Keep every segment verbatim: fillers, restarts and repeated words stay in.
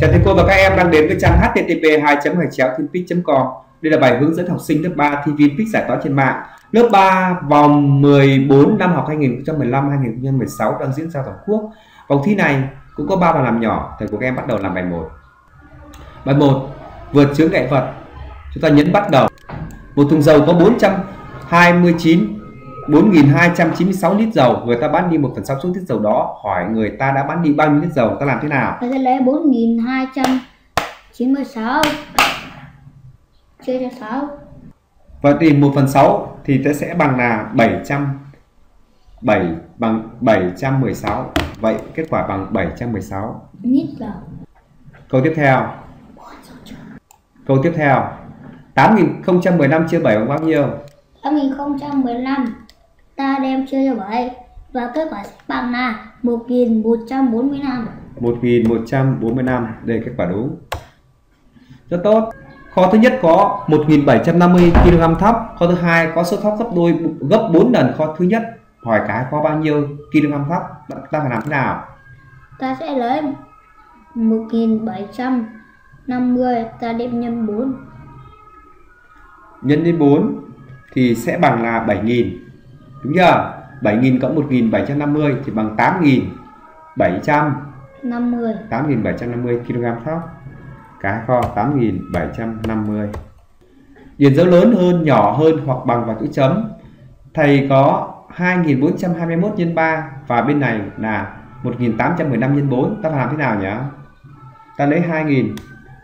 Chào thầy cô và các em đang đến với trang h t t p hai chấm gạch chéo vinpic chấm com. Đây là bài hướng dẫn học sinh lớp ba thi Vinpic giải toán trên mạng. Lớp ba vòng mười bốn năm học hai nghìn không trăm mười lăm hai nghìn không trăm mười sáu đang diễn ra toàn quốc. Vòng thi này cũng có ba bài làm nhỏ. Thầy của các em bắt đầu làm bài một. Bài một, vượt chướng ngại vật. Chúng ta nhấn bắt đầu. Một thùng dầu có bốn trăm hai mươi chín bốn nghìn hai trăm chín mươi sáu lít dầu, người ta bán đi một phần sáu số lít dầu đó, hỏi người ta đã bán đi bao nhiêu lít dầu, ta làm thế nào? Ta sẽ lấy bốn nghìn hai trăm chín mươi sáu chia cho sáu. Vậy thì một phần sáu thì ta sẽ bằng là bảy trăm bảy bằng bảy trăm mười sáu. Vậy kết quả bằng bảy trăm mười sáu lít dầu. Câu tiếp theo. Câu tiếp theo. tám nghìn không trăm mười lăm chia bảy bằng bao nhiêu? tám nghìn không trăm mười lăm ta đem chia cho bảy và kết quả sẽ bằng là một nghìn một trăm bốn mươi lăm. một nghìn một trăm bốn mươi lăm. Đây kết quả đúng. Rất tốt. Kho thứ nhất có một nghìn bảy trăm năm mươi ki lô gam thóc, kho thứ hai có số thóc gấp đôi gấp bốn lần kho thứ nhất. Hỏi cái kho bao nhiêu kg thóc, ta phải làm thế nào? Ta sẽ lấy một nghìn bảy trăm năm mươi ta đem nhân bốn. Nhân lên bốn thì sẽ bằng là bảy nghìn. Đúng chưa? bảy nghìn cộng một nghìn bảy trăm năm mươi thì bằng tám nghìn bảy trăm năm mươi. tám nghìn bảy trăm năm mươi ki lô gam thóc. Cái kho tám nghìn bảy trăm năm mươi. Điền dấu lớn hơn, nhỏ hơn hoặc bằng vào chữ chấm. Thầy có hai nghìn bốn trăm hai mươi mốt nhân ba và bên này là một nghìn tám trăm mười lăm nhân bốn. Ta làm thế nào nhỉ? Ta lấy hai nghìn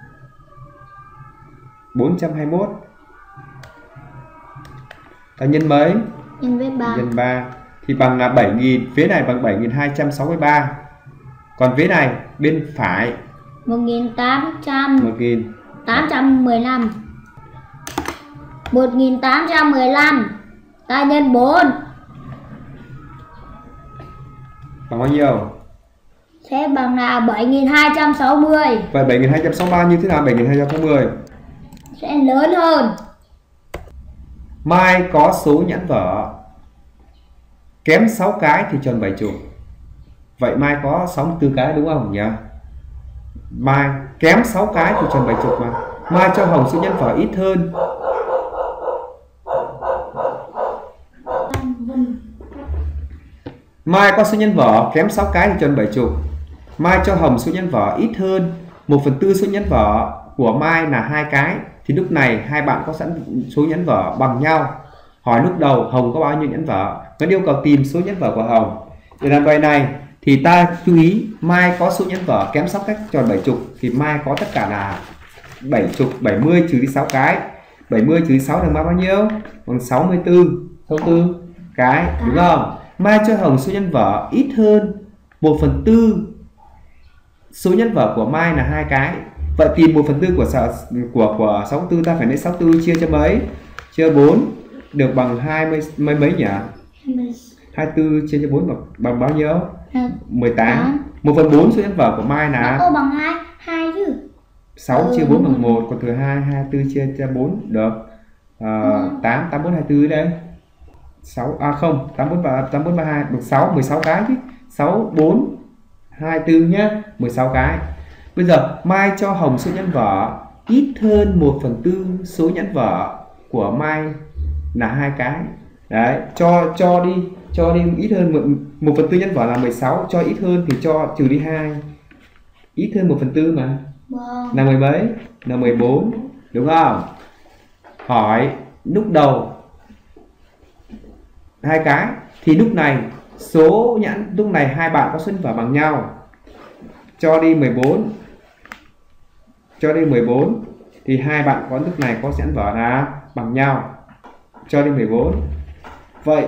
bốn trăm hai mươi mốt. Ta nhân mấy? Nhân với ba. Nhân ba thì bằng là bảy nghìn, phía này bằng bảy nghìn hai trăm sáu mươi ba. Còn phía này bên phải một nghìn tám trăm một nghìn tám trăm mười lăm. một nghìn tám trăm mười lăm ta nhân bốn bằng bao nhiêu? sẽ bằng là bảy nghìn hai trăm sáu mươi. Vậy bảy nghìn hai trăm sáu mươi ba như thế nào? bảy nghìn hai trăm sáu mươi sẽ lớn hơn. Mai có số nhãn vở kém sáu cái thì tròn bảy chục. Vậy Mai có sáu mươi tư cái đúng không nhỉ? Mai kém sáu cái thì tròn bảy chục mà. Mai cho Hồng số nhãn vở ít hơn. Mai có số nhãn vở kém sáu cái thì tròn bảy chục. Mai cho Hồng số nhãn vở ít hơn một phần tư số nhãn vở của Mai là hai cái. Thì lúc này hai bạn có sẵn số nhãn vở bằng nhau. Hỏi lúc đầu Hồng có bao nhiêu nhãn vở, nó yêu cầu tìm số nhãn vở của Hồng. Để làm bài này thì ta chú ý Mai có số nhãn vở kém sáu cách tròn bảy chục thì Mai có tất cả là bảy chục, bảy mươi trừ đi sáu cái. bảy mươi trừ đi sáu là bao nhiêu? Bằng sáu mươi tư. sáu mươi tư cái, đúng không? Mai cho Hồng số nhãn vở ít hơn một phần tư số nhãn vở của Mai là hai cái. Vậy thì một phần tư của của của sáu mươi tư ta phải lấy sáu mươi tư chia cho mấy? Chia bốn được bằng hai mươi mấy mấy nhỉ? hai mươi tư chia cho bốn bằng, bằng bao nhiêu? mười tám. một phần bốn số nhãn vở của Mai là Ô, bằng hai, hai chứ. sáu ừ, chia bốn bằng một, còn thừa hai, hai mươi tư chia cho bốn được à, ừ. tám, tám bốn hai mươi tư đây. sáu à không, tám bốn ba tám bốn ba hai được sáu, mười sáu cái chứ. sáu bốn hai mươi tư nhá, mười sáu cái. Bây giờ Mai cho Hồng số nhãn vở ít hơn một phần tư số nhãn vở của Mai là hai cái. Đấy, cho cho đi, cho đi ít hơn một, một phần tư nhãn vở là mười sáu, cho ít hơn thì cho trừ đi hai. Ít hơn một phần tư mà. Wow. Là mười mấy? Là mười bốn, đúng không? Hỏi lúc đầu hai cái thì lúc này số nhãn lúc này hai bạn có số nhãn vở bằng nhau. Cho đi mười bốn. Cho đi mười bốn thì hai bạn có lúc này có nhãn vở là bằng nhau. Cho đi mười bốn. Vậy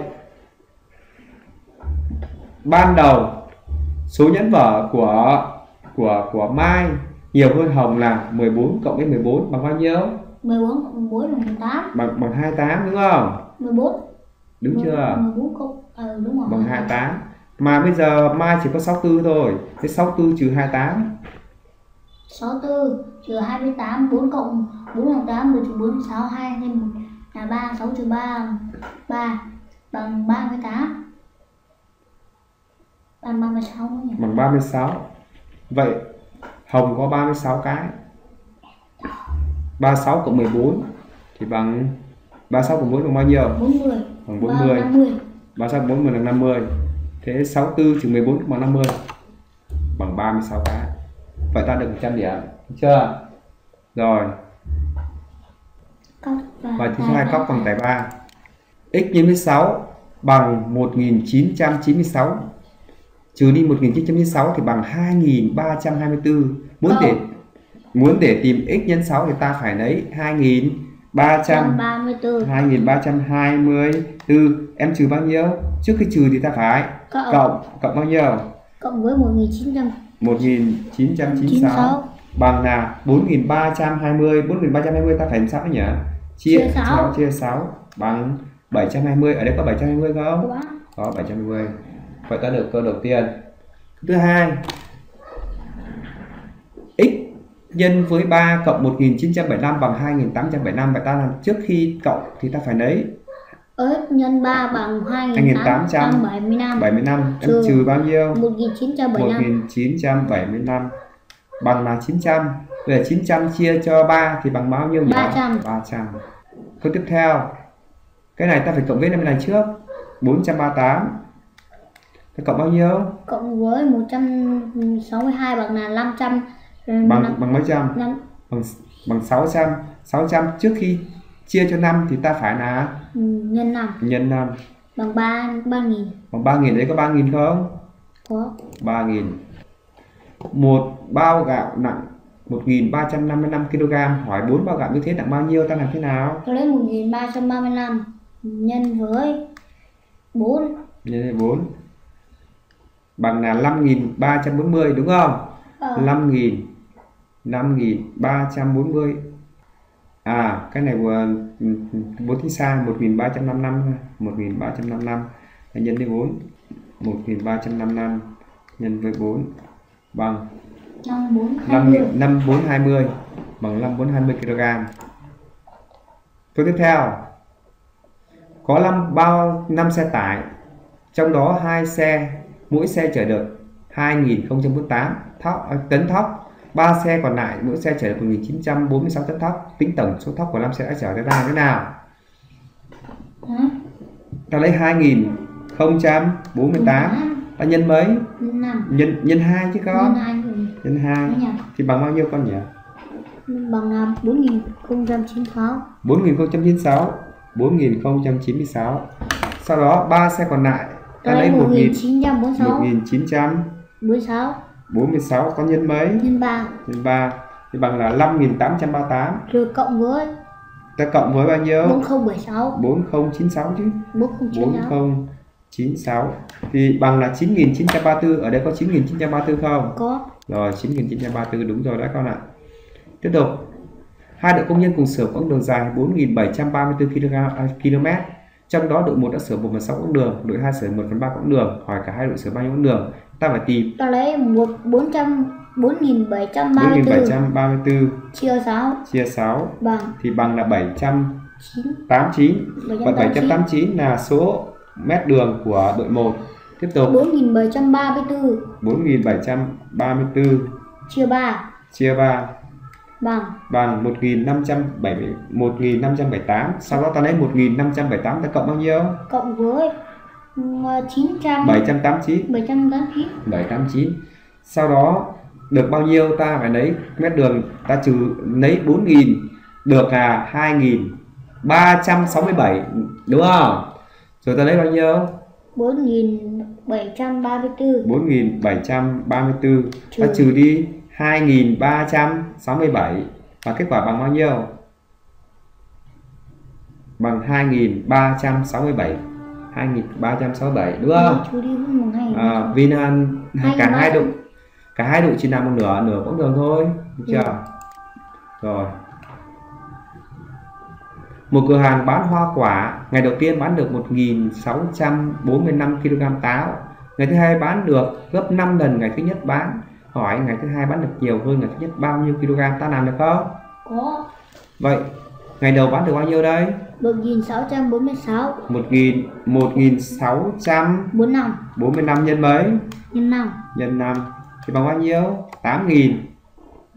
ban đầu số nhãn vở của của của Mai nhiều hơn Hồng là mười bốn cộng với mười bốn bằng bao nhiêu? mười bốn cộng mười bốn bằng mười tám. Bằng bằng hai mươi tám đúng không? mười bốn. Đúng mười, chưa? mười bốn cộng ừ, đúng rồi. Bằng hai mươi tám. Mà bây giờ Mai chỉ có sáu mươi tư thôi. Thế sáu mươi tư trừ hai mươi tám. sáu mươi tư trừ hai mươi tám, bốn cộng bốn bằng tám, mười trừ bốn bằng sáu, hai thêm một là ba, sáu trừ ba ba bằng ba mươi tám. Bằng ba mươi sáu nhỉ? Bằng ba mươi sáu. Vậy Hồng có ba mươi sáu cái. ba mươi sáu cộng mười bốn thì bằng ba mươi sáu cộng bốn bằng bao nhiêu? bốn mươi. Bằng bốn mươi. năm mươi. ba mươi sáu cộng bốn mươi là năm mươi. Thế sáu mươi tư trừ mười bốn bằng năm mươi. Bằng ba mươi sáu cái. Vậy ta được một trăm điểm. Được chưa? Rồi. Cóc và Và thứ hai cóc bằng tài ba. X nhân với sáu bằng một nghìn chín trăm chín mươi sáu. Trừ đi một nghìn chín trăm chín mươi sáu thì bằng hai nghìn ba trăm hai mươi tư. Muốn để muốn để tìm x nhân sáu thì ta phải lấy hai nghìn ba trăm ba mươi tư. hai nghìn ba trăm hai mươi tư. Em trừ bao nhiêu? Trước khi trừ thì ta phải Cộng cộng cộng bao nhiêu? cộng với một nghìn chín trăm một nghìn chín trăm chín mươi sáu bằng là bốn nghìn ba trăm hai mươi. bốn nghìn ba trăm hai mươi ta phải làm sao nhỉ? Chia Chia sáu. chia sáu bằng bảy trăm hai mươi. Ở đây có bảy trăm hai mươi không? Có. Có bảy trăm hai mươi. Vậy ta được câu đầu tiên. Thứ hai, x nhân với ba cộng một nghìn chín trăm bảy mươi lăm bằng hai nghìn tám trăm bảy mươi lăm. Vậy ta làm trước khi cộng thì ta phải lấy x nhân ba bằng hai nghìn tám trăm bảy mươi lăm. bảy mươi lăm. Em Trừ trừ bao nhiêu? một nghìn chín trăm bảy mươi lăm. một nghìn chín trăm bảy mươi lăm bằng là chín trăm. Về chín trăm chia cho ba thì bằng bao nhiêu nhỉ? ba trăm. ba trăm. Câu tiếp theo. Cái này ta phải cộng với năm này trước. bốn trăm ba mươi tám. Ta cộng bao nhiêu? Cộng với một trăm sáu mươi hai bằng là năm trăm. Bằng bằng mấy trăm? năm. Bằng bằng sáu trăm. sáu trăm trước khi chia cho năm thì ta phải là nhân năm. Nhân năm. Bằng ba ba nghìn. Bằng ba nghìn. Đấy có ba nghìn không? Có. ba nghìn. Một bao gạo nặng một nghìn ba trăm năm mươi lăm ki lô gam. Hỏi bốn bao gạo như thế nặng bao nhiêu? Ta làm thế nào? Tôi lấy một nghìn ba trăm ba mươi lăm nhân với bốn. Nhân với bốn. Bằng là năm nghìn ba trăm bốn mươi đúng không? Ờ. năm nghìn. năm nghìn ba trăm bốn mươi. À, cái này vừa bố tính sai. một nghìn ba trăm năm mươi lăm. một nghìn ba trăm năm mươi lăm nhân với bốn. một nghìn ba trăm năm mươi lăm nhân với bốn bằng năm bốn hai mươi. năm bốn hai mươi bằng năm bốn hai mươi ki lô gam. Câu tiếp theo. Có năm bao năm xe tải, trong đó hai xe, mỗi xe chở được hai nghìn không trăm bốn mươi tám thóc, tấn thóc. ba xe còn lại mỗi xe chở được một nghìn chín trăm bốn mươi sáu tấn thóc. Tính tổng số thóc của năm xe đã chở ra là thế nào? Hả? Ta lấy hai nghìn không trăm bốn mươi tám. Ta nhân mấy? năm. Nhân nhân hai chứ con. Nhân hai. Nhân hai thì bằng bao nhiêu con nhỉ? Bằng là bốn nghìn không trăm chín mươi sáu. bốn nghìn không trăm chín mươi sáu. bốn nghìn không trăm chín mươi sáu. Sau đó ba xe còn lại ta lấy một nghìn chín trăm bốn mươi sáu. bốn mươi sáu con nhân mấy? Nhân ba. Nhân ba thì bằng là năm nghìn tám trăm ba mươi tám. Rồi cộng với Ta cộng với bao nhiêu? bốn nghìn không trăm bảy mươi sáu. bốn nghìn không trăm chín mươi sáu chứ. bốn nghìn không trăm chín mươi sáu. bốn nghìn không trăm chín mươi sáu thì bằng là chín nghìn chín trăm ba mươi tư. Ở đây có chín nghìn chín trăm ba mươi tư không? Có. Rồi chín nghìn chín trăm ba mươi tư đúng rồi đấy con ạ. Tiếp tục. Hai đội công nhân cùng sửa quãng đường dài bốn nghìn bảy trăm ba mươi tư ki lô mét. Trong đó đội một đã sửa một phần sáu quãng đường, đội hai sửa một phần ba quãng đường. Hỏi cả hai đội sửa bao nhiêu quãng đường? Ta phải tìm. Ta lấy một bốn trăm bốn nghìn bảy trăm ba bốn mươi nghìn tư. bảy trăm ba mươi tư Chia sáu. Chia sáu Bằng. Thì bằng là bảy trăm tám mươi chín. Và bảy trăm tám mươi chín là số mét đường của đội một. Tiếp tục. bốn nghìn bảy trăm ba mươi tư. bốn nghìn bảy trăm ba mươi tư. Chia ba. Chia ba. Bằng. Bằng một nghìn năm trăm bảy mươi một nghìn năm trăm bảy mươi tám. Sau đó ta lấy một nghìn năm trăm bảy mươi tám ta cộng bao nhiêu? Cộng với chín trăm. bảy trăm tám mươi chín. bảy trăm tám mươi chín. bảy trăm tám mươi chín. Sau đó được bao nhiêu ta phải lấy mét đường, ta trừ lấy bốn nghìn được là hai nghìn ba trăm sáu mươi bảy đúng không? Rồi ta lấy bao nhiêu? bốn nghìn bảy trăm ba mươi tư. bốn nghìn bảy trăm ba mươi tư. Trừ. Ta trừ đi hai nghìn ba trăm sáu mươi bảy và kết quả bằng bao nhiêu? Bằng hai nghìn ba trăm sáu mươi bảy. hai nghìn ba trăm sáu mươi bảy đúng không? Trừ đi bằng hai nghìn. À, vì là cả hai đội cả hai đội chỉ làm một nửa nửa quãng đường thôi, được chưa? Ừ. Rồi. Một cửa hàng bán hoa quả ngày đầu tiên bán được một nghìn sáu trăm bốn mươi lăm ki lô gam táo. Ngày thứ hai bán được gấp năm lần ngày thứ nhất bán. Hỏi ngày thứ hai bán được nhiều hơn ngày thứ nhất bao nhiêu kg? Ta làm được không? Có. Vậy ngày đầu bán được bao nhiêu đây? một nghìn sáu trăm bốn mươi sáu. một nghìn sáu trăm bốn mươi lăm nhân mấy? Nhân năm. Nhân năm thì bằng bao nhiêu? tám nghìn.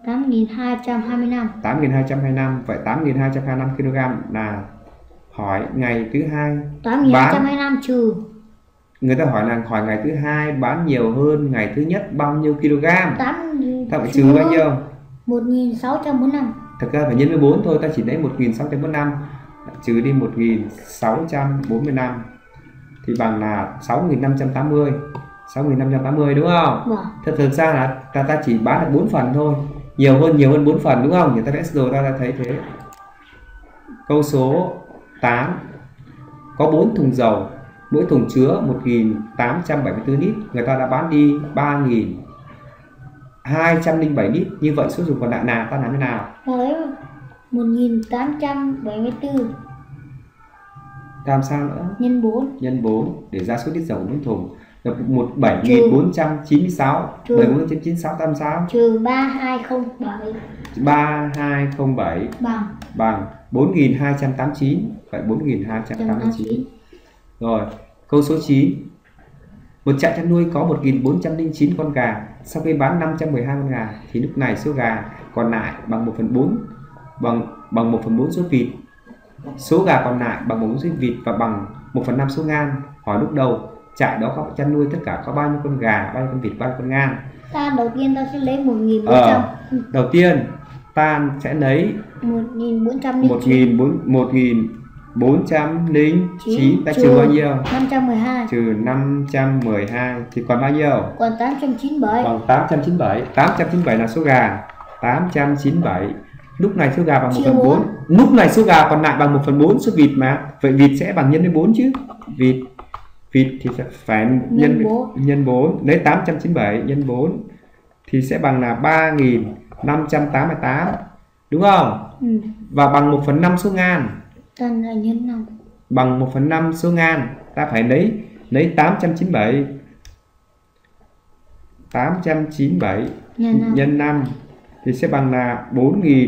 tám nghìn hai trăm hai mươi lăm. tám nghìn hai trăm hai mươi lăm. Vậy tám nghìn hai trăm hai mươi lăm ki lô gam là hỏi ngày thứ hai tám nghìn hai trăm hai mươi lăm trừ. Người ta hỏi là hỏi ngày thứ hai bán nhiều hơn ngày thứ nhất bao nhiêu kg. tám Ta phải trừ bao nhiêu? một nghìn sáu trăm bốn mươi lăm. Thực ra phải nhân với bốn thôi, ta chỉ lấy một nghìn sáu trăm bốn mươi lăm trừ đi một nghìn sáu trăm bốn mươi lăm thì bằng là sáu nghìn năm trăm tám mươi. sáu nghìn năm trăm tám mươi đúng không? Vâng. Thật thực ra là ta, ta chỉ bán được bốn phần thôi. Nhiều hơn nhiều hơn bốn phần đúng không? Người ta vẽ rồi ta đã thấy thế. Câu số tám. Có bốn thùng dầu, mỗi thùng chứa một nghìn tám trăm bảy mươi tư lít. Người ta đã bán đi ba nghìn hai trăm lẻ bảy lít. Như vậy số dùng còn lại là ta làm thế nào? Với một nghìn tám trăm bảy mươi tư Làm sao nữa? nhân bốn. Nhân bốn để ra số lít dầu mỗi thùng. Được một bảy nghìn bốn trăm chín mươi sáu. bảy nghìn bốn trăm chín mươi sáu tam sao? Trừ ba nghìn hai trăm lẻ bảy. ba nghìn hai trăm lẻ bảy Bằng bằng bốn nghìn hai trăm tám mươi chín. Vậy bốn nghìn hai trăm tám mươi chín. Rồi, câu số chín. Một trại chăn nuôi có một nghìn bốn trăm lẻ chín con gà. Sau khi bán năm trăm mười hai con gà thì lúc này số gà còn lại bằng một phần bốn bằng bằng một phần bốn số vịt. Số gà còn lại bằng một phần bốn số vịt và bằng một phần năm số ngan. Hỏi lúc đầu trại đó có chăn nuôi tất cả có bao nhiêu con gà, bao nhiêu con vịt, bao nhiêu con ngan? Ta đầu tiên ta sẽ lấy một nghìn bốn trăm. Ờ, đầu tiên ta sẽ lấy một nghìn bốn trăm lẻ bốn trăm lẻ chín. Ta trừ bao nhiêu? năm trăm mười hai. Trừ năm trăm mười hai thì còn bao nhiêu? Còn tám trăm chín mươi bảy. Bằng tám trăm chín mươi bảy. tám trăm chín mươi bảy là số gà. tám trăm chín mươi bảy. Lúc này số gà bằng một phần bốn. Lúc này số gà còn lại bằng một phần bốn số vịt mà. Vậy vịt sẽ bằng nhân với bốn chứ. Vịt vịt thì phải nhân nhân bốn. Nhân bốn. Lấy tám trăm chín mươi bảy nhân bốn thì sẽ bằng là ba nghìn năm trăm tám mươi tám. Đúng không? Ừ. Và bằng một phần năm số ngan. Ta là nhân năm. Bằng một phần năm số ngan. Ta phải lấy lấy tám trăm chín mươi bảy. tám trăm chín mươi bảy nhân năm thì sẽ bằng là bốn nghìn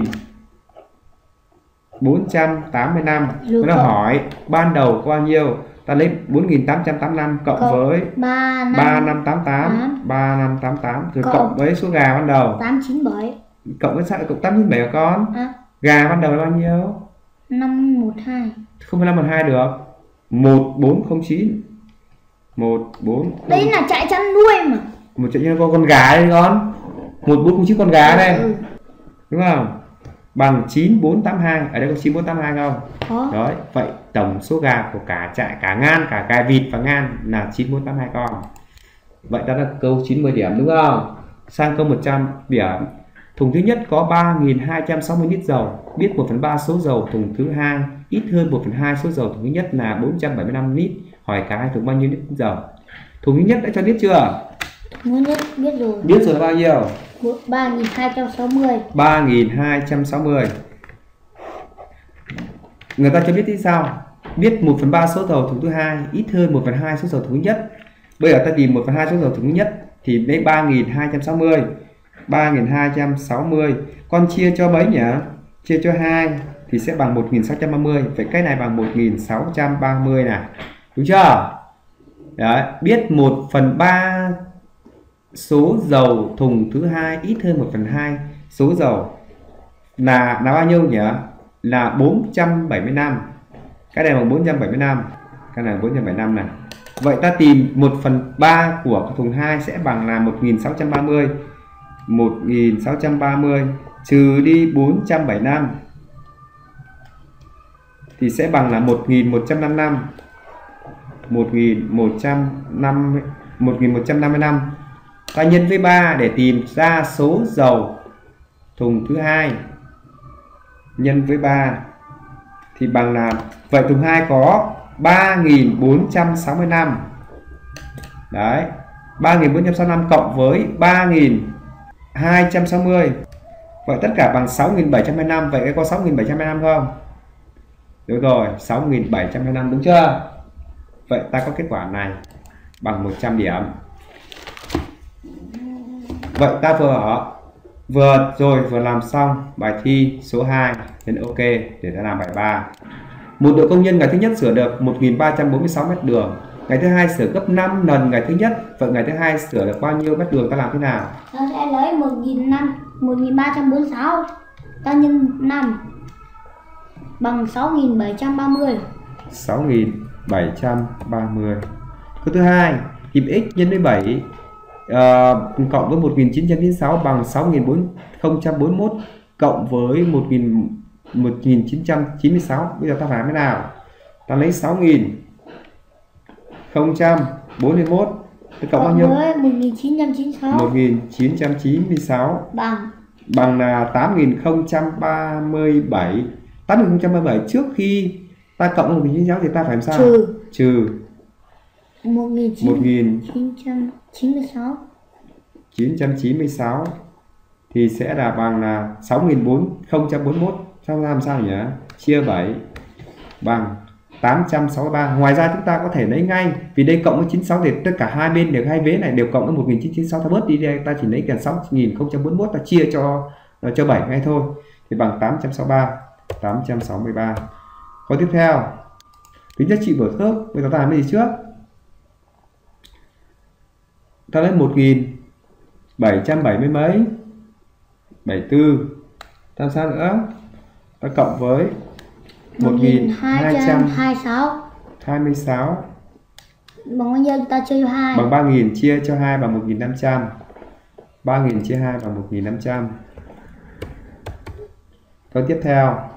bốn trăm tám mươi lăm. Nó hỏi ban đầu có bao nhiêu? Ta lấy bốn nghìn tám trăm tám mươi lăm cộng, cộng với ba nghìn năm trăm tám mươi tám. ba nghìn năm trăm tám mươi tám rồi cộng, cộng với số gà ban đầu tám trăm chín mươi bảy. Cộng với sao cộng tám trăm chín mươi bảy hả con? À. Gà ban đầu là bao nhiêu? năm trăm mười hai. Không phải năm trăm mười hai được. một nghìn bốn trăm linh chín. một nghìn bốn trăm linh. Đấy là trại chăn nuôi mà. Một trại chăn nuôi con gà đây con. một nghìn bốn trăm linh chín con gà đây. Ừ. Đúng không? Bằng chín nghìn bốn trăm tám mươi hai. Ở đây có chín nghìn bốn trăm tám mươi hai không? Có. Đấy, vậy tổng số gà của cả trại, cả ngan, cả gà vịt và ngan là chín nghìn bốn trăm tám mươi hai con. Vậy đó là câu chín mươi điểm đúng không? Sang câu một trăm điểm. Thùng thứ nhất có ba nghìn hai trăm sáu mươi lít dầu. Biết một phần ba số dầu thùng thứ hai ít hơn một phần hai số dầu thùng thứ nhất là bốn trăm bảy mươi lăm lít. Hỏi cả hai thùng bao nhiêu lít dầu? Thùng thứ nhất đã cho biết chưa? Thùng thứ nhất biết rồi. Biết rồi là bao nhiêu? ba nghìn hai trăm sáu mươi. ba nghìn hai trăm sáu mươi. Người ta cho biết thế sao? Biết một phần ba số dầu thùng thứ hai ít hơn một phần hai số dầu thùng thứ nhất. Bây giờ ta tìm một phần hai số dầu thùng thứ nhất thì lấy ba nghìn hai trăm sáu mươi. ba nghìn hai trăm sáu mươi con chia cho mấy nhỉ? Chia cho hai thì sẽ bằng một nghìn sáu trăm ba mươi. Vậy cái này bằng một nghìn sáu trăm ba mươi này. Đúng chưa? Đấy, biết một phần ba số dầu thùng thứ hai ít hơn một phần hai số dầu là là bao nhiêu nhỉ? Là bốn trăm bảy mươi lăm. Cái này bằng bốn trăm bảy mươi lăm. Cái này bốn trăm bảy mươi lăm này. Vậy ta tìm một phần ba của thùng hai sẽ bằng là một nghìn sáu trăm ba mươi. một nghìn sáu trăm ba mươi trừ đi bốn trăm bảy mươi lăm thì sẽ bằng là một nghìn một trăm năm mươi lăm. một nghìn một trăm năm mươi một nghìn một trăm năm mươi lăm. Ta nhân với ba để tìm ra số dầu thùng thứ hai. Nhân với ba thì bằng là vậy thùng hai có ba nghìn bốn trăm sáu mươi lăm. Đấy, ba nghìn bốn trăm sáu mươi lăm cộng với ba nghìn hai trăm sáu mươi. Vậy tất cả bằng sáu nghìn bảy trăm hai mươi lăm. Vậy cái có sáu nghìn bảy trăm hai mươi lăm không? Đúng rồi, sáu nghìn bảy trăm hai mươi lăm đúng chưa? Vậy ta có kết quả này bằng một trăm điểm. Vậy ta vừa vừa rồi vừa làm xong bài thi số hai. Nên ok để ta làm bài ba. Một đội công nhân ngày thứ nhất sửa được một nghìn ba trăm bốn mươi sáu mét đường. Ngày thứ hai sửa gấp năm lần ngày thứ nhất. Vậy ngày thứ hai sửa được bao nhiêu mét đường ta làm thế nào? Ta sẽ lấy một nghìn năm một nghìn ba trăm bốn mươi sáu ta nhân năm bằng sáu nghìn bảy trăm ba mươi. sáu nghìn bảy trăm ba mươi. Câu thứ hai, tìm x nhân với bảy uh, cộng với một nghìn chín trăm chín mươi sáu bằng sáu nghìn bốn trăm bốn mươi mốt cộng với một nghìn chín trăm chín mươi sáu. Bây giờ ta phải làm thế nào? Ta lấy sáu nghìn bốn mươi mốt ta cộng bao nhiêu? Với một nghìn chín trăm chín mươi sáu. một nghìn chín trăm chín mươi sáu bằng bằng là tám nghìn không trăm ba mươi bảy. tám nghìn không trăm ba mươi bảy trước khi ta cộng một nghìn chín trăm chín mươi sáu thì ta phải làm sao? Trừ Trừ một nghìn chín trăm chín mươi sáu. chín trăm chín mươi sáu thì sẽ là bằng là sáu nghìn bốn trăm bốn mươi mốt. Sao làm sao nhỉ? Chia bảy bằng tám trăm sáu mươi ba. Ngoài ra chúng ta có thể lấy ngay, vì đây cộng với chín mươi sáu thì tất cả hai bên đều, hai vế này đều cộng với một nghìn chín trăm chín mươi sáu, ta bớt đi đây, ta chỉ lấy gần sáu nghìn không trăm bốn mươi mốt ta chia cho cho bảy ngay thôi, thì bằng tám trăm sáu mươi ba. tám trăm sáu mươi ba. Câu tiếp theo, tính giá trị biểu thước. Bây giờ ta làm cái gì trước? Ta lấy một nghìn bảy trăm bảy mươi mấy, bảy mươi tư. Ta làm sao nữa? Ta cộng với một nghìn hai trăm hai mươi sáu bằng bao nhiêu? Ta chia cho hai bằng ba nghìn, chia cho hai bằng một nghìn năm trăm. ba nghìn chia hai bằng một nghìn năm trăm. Câu tiếp theo,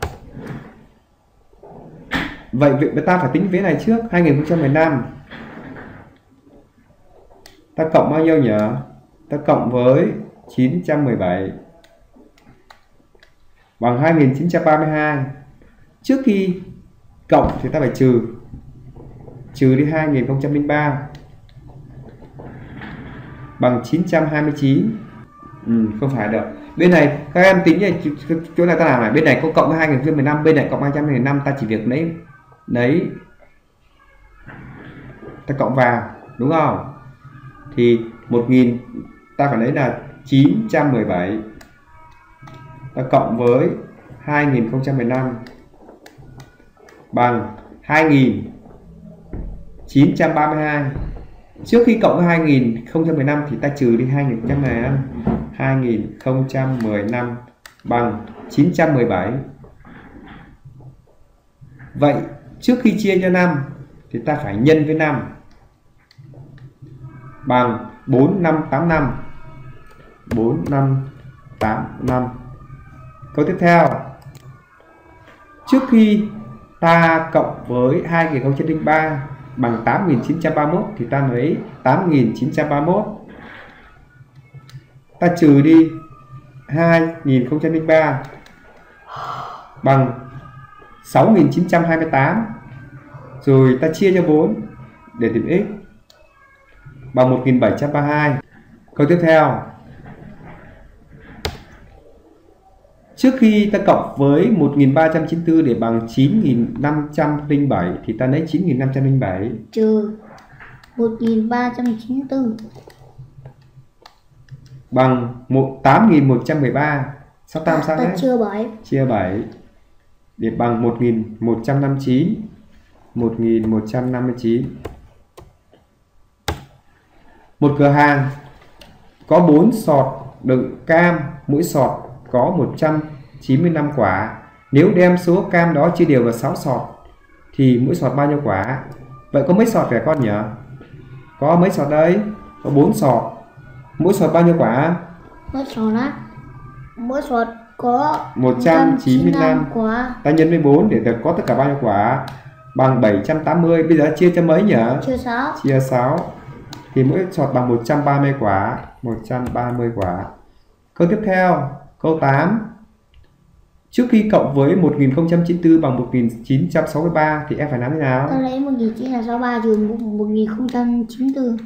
vậy việc ta phải tính vế này trước. Hai nghìn không trăm mười lăm ta cộng bao nhiêu nhỉ? Ta cộng với chín trăm mười bảy bằng hai nghìn chín trăm ba mươi hai. Trước khi cộng thì ta phải trừ trừ đi hai nghìn không trăm lẻ ba bằng chín trăm hai mươi chín. Ừ, không phải được. Bên này các em tính này, chỗ này ta làm này, bên này có cộng với hai nghìn không trăm mười lăm, bên này cộng hai trăm mười lăm, ta chỉ việc lấy lấy ta cộng vào, đúng không? Thì một nghìn ta phải lấy là chín trăm mười bảy ta cộng với hai nghìn không trăm mười lăm bằng hai nghìn chín trăm ba mươi hai. Trước khi cộng với hai nghìn không trăm mười lăm thì ta trừ đi hai nghìn không trăm mười lăm. hai nghìn không trăm mười lăm bằng chín trăm mười bảy. Vậy trước khi chia cho năm thì ta phải nhân với năm bằng bốn nghìn năm trăm tám mươi lăm. bốn nghìn năm trăm tám mươi lăm. Câu tiếp theo, trước khi ta cộng với hai nghìn không trăm lẻ ba bằng tám nghìn chín trăm ba mươi mốt thì ta lấy tám nghìn chín trăm ba mươi mốt. Ta trừ đi hai nghìn không trăm lẻ ba bằng sáu nghìn chín trăm hai mươi tám. Rồi ta chia cho bốn để tìm x bằng một nghìn bảy trăm ba mươi hai. Câu tiếp theo, trước khi ta cộng với một nghìn ba trăm chín mươi tư để bằng chín nghìn năm trăm lẻ bảy thì ta lấy chín nghìn năm trăm lẻ bảy trừ một nghìn ba trăm chín mươi tư bằng tám nghìn một trăm mười ba. Sao ta làm sao đấy? Chia bảy. Chia bảy để bằng một nghìn một trăm năm mươi chín. một nghìn một trăm năm mươi chín. Một cửa hàng có bốn sọt đựng cam, mỗi sọt có một trăm chín mươi lăm quả. Nếu đem số cam đó chia đều vào sáu sọt thì mỗi sọt bao nhiêu quả? Vậy có mấy sọt phải con nhỉ? Có mấy sọt đấy? Có bốn sọt. Mỗi sọt bao nhiêu quả? Mỗi sọt á? Mỗi sọt có một trăm chín mươi lăm quả. Ta nhân với bốn để có tất cả bao nhiêu quả? Bằng bảy trăm tám mươi. Bây giờ chia cho mấy nhỉ? Chia sáu. Chia sáu. Thì mỗi sọt bằng một trăm ba mươi quả. một trăm ba mươi quả. Câu tiếp theo, câu tám. Trước khi cộng với một nghìn không trăm chín mươi tư bằng một nghìn chín trăm sáu mươi ba thì em phải làm thế nào? Ta lấy một nghìn chín trăm sáu mươi ba trừ một nghìn không trăm chín mươi tư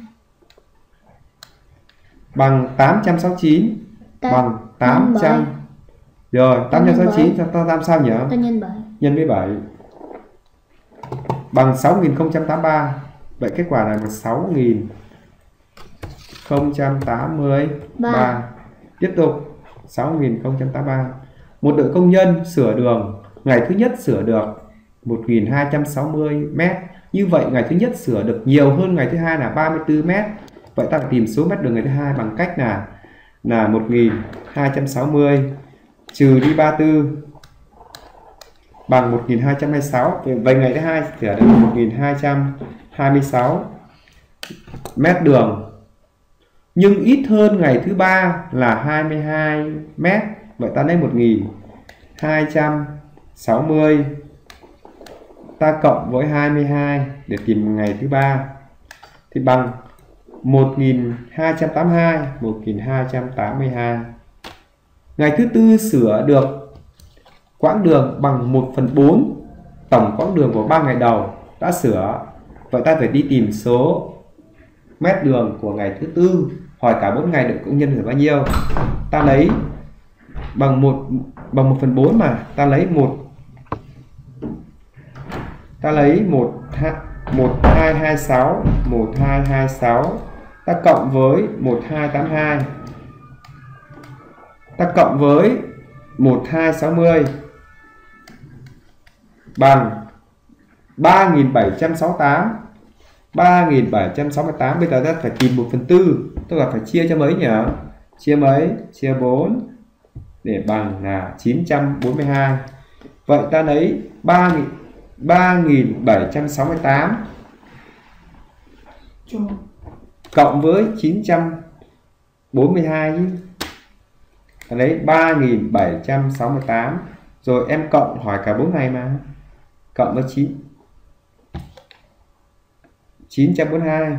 bằng tám trăm sáu mươi chín. Ta bằng tám trăm. Rồi, tám trăm sáu mươi chín ta làm sao nhỉ? Ta nhân bảy. Nhân với bảy bằng sáu nghìn không trăm tám mươi ba. Vậy kết quả là sáu nghìn không trăm tám mươi ba. Tiếp tục sáu nghìn không trăm tám mươi ba. Một đội công nhân sửa đường, ngày thứ nhất sửa được một nghìn hai trăm sáu mươi mét. Như vậy ngày thứ nhất sửa được nhiều hơn ngày thứ hai là ba mươi tư mét. Vậy ta phải tìm số mét đường ngày thứ hai bằng cách là là một nghìn hai trăm sáu mươi trừ đi ba mươi tư bằng một nghìn hai trăm hai mươi sáu. Vậy ngày thứ hai sẽ được một nghìn hai trăm hai mươi sáu mét đường, nhưng ít hơn ngày thứ ba là hai mươi hai mét. Vậy ta lấy một nghìn hai trăm sáu mươi ta cộng với hai mươi hai để tìm ngày thứ ba thì bằng một nghìn hai trăm tám mươi hai. một nghìn hai trăm tám mươi hai. Ngày thứ tư sửa được quãng đường bằng một phần bốn tổng quãng đường của ba ngày đầu đã sửa. Vậy ta phải đi tìm số mét đường của ngày thứ tư, hỏi cả bốn ngày được công nhân là bao nhiêu. Ta lấy bằng một bằng một phần bốn mà ta lấy một ta lấy một một hai hai sáu một hai hai sáu ta cộng với một hai tám hai ta cộng với một hai sáu mươi bằng ba nghìn bảy trăm sáu mươi tám. ba nghìn bảy trăm sáu mươi tám. Bây giờ ta phải tìm một phần tư, tức là phải chia cho mấy nhỉ? Chia mấy? Chia bốn để bằng là chín trăm bốn mươi hai. Vậy ta lấy ba nghìn bảy trăm sáu mươi tám cộng với chín trăm bốn mươi hai, ta lấy ba nghìn bảy trăm sáu mươi tám. Rồi em cộng hỏi cả bốn ngày mà, cộng với chín chín trăm bốn mươi hai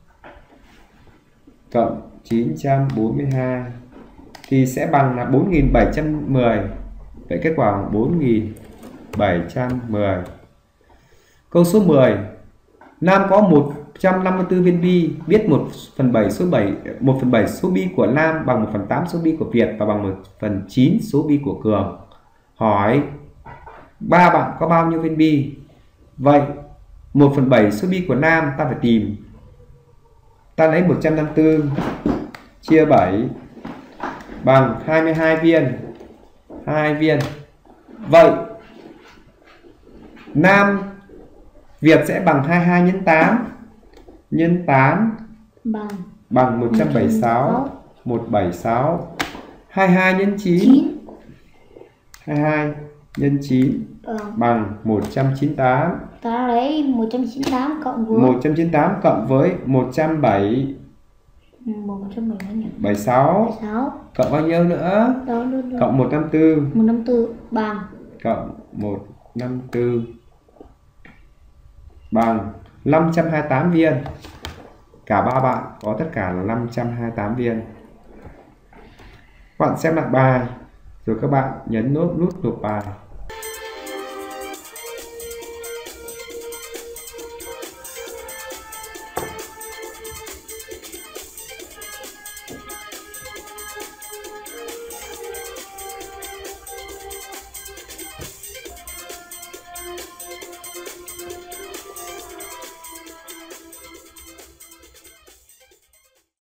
cộng chín trăm bốn mươi hai thì sẽ bằng là bốn nghìn bảy trăm mười. Vậy kết quả là bốn nghìn bảy trăm mười. Câu số mười. Nam có một trăm năm mươi tư viên bi, biết một phần bảy số bảy một phần bảy số bi của Nam bằng một phần tám số bi của Việt và bằng một phần chín số bi của Cường. Hỏi ba bạn có bao nhiêu viên bi? Vậy một phần bảy số bi của Nam ta phải tìm. Ta lấy một trăm năm mươi tư chia bảy bằng hai mươi hai viên. hai viên. Vậy Nam Việt sẽ bằng hai mươi hai nhân tám nhân tám bằng bằng một trăm bảy mươi sáu. một trăm bảy mươi sáu. hai mươi hai nhân chín hai mươi hai nhân chín ừ. bằng một trăm chín mươi tám. Ta lấy một trăm chín mươi tám cộng với một trăm chín mươi tám cộng với một trăm bảy một trăm bảy mươi bảy mươi sáu. Cộng bao nhiêu nữa? Đó, đó, đó. Cộng một trăm năm mươi tư. một trăm năm mươi tư bằng cộng một trăm năm mươi tư bằng năm trăm hai mươi tám viên. Cả ba bạn có tất cả là năm trăm hai mươi tám viên. Các bạn xem lại bài rồi các bạn nhấn nút nút nộp bài.